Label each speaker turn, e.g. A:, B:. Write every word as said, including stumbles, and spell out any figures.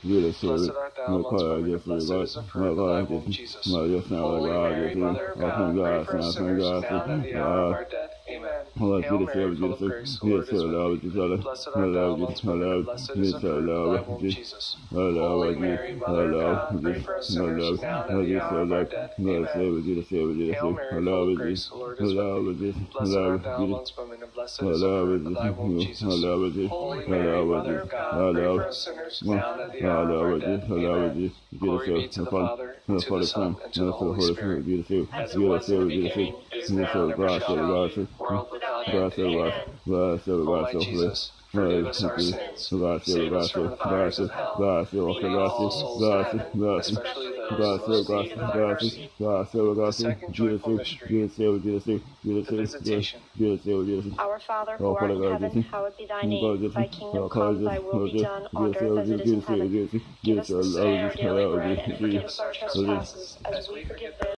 A: Jesus,
B: Blessed art thou amongst women, and blessed is the fruit of thy womb, Jesus. Holy Mary, Mother of God, pray for us sinners, now and at the hour of our death. Amen. Hail Mary, full of grace, the Lord is with thee. Blessed art thou amongst women, and blessed is the fruit of thy womb, Jesus. Holy Mary, Mother of God, pray for us sinners, now and at the hour of our death. Amen. Hail Mary, full of grace, the Lord is with thee. Blessed art thou amongst women, and blessed is the fruit of thy womb, Jesus. Holy Mary, Mother of God, pray for us sinners, now and at the hour of our death. Amen. Glory be to the Father, and to the Son, and to the Holy Spirit, as it was in the beginning, is now, and ever shall be, world without end. Amen. O my Jesus, forgive us our sins, save us from the fires of hell, lead all souls to heaven, especially those most in need of thy mercy. The second joyful mystery, the Visitation.
C: Our Father, who art in heaven, hallowed be thy name. Thy kingdom come, thy will be done, on earth as it is in heaven. Give us this day our daily bread, and forgive us our trespasses, as we forgive those